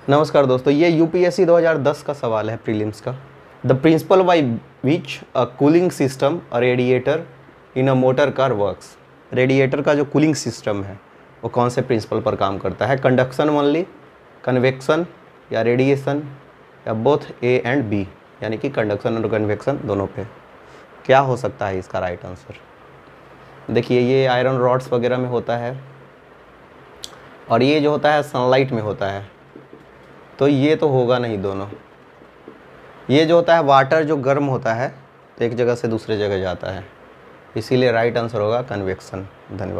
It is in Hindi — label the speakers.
Speaker 1: नमस्कार दोस्तों, ये यूपीएससी 2010 का सवाल है प्रीलिम्स का। The principle by which a cooling system a radiator in a motor car works. Radiator का जो कूलिंग सिस्टम है वो कौन से प्रिंसिपल पर काम करता है? कंडक्शन ओनली, कन्वेक्शन या रेडिएशन, या बोथ ए एंड बी, यानी कि कंडक्शन और कन्वेक्शन दोनों पे। क्या हो सकता है इसका राइट आंसर? देखिए, ये आयरन रॉड्स वगैरह में होता है और ये जो होता है सनलाइट में होता है, तो ये तो होगा नहीं दोनों। ये जो होता है वाटर जो गर्म होता है तो एक जगह से दूसरे जगह जाता है, इसीलिए राइट आंसर होगा कन्वेक्शन। धन्यवाद।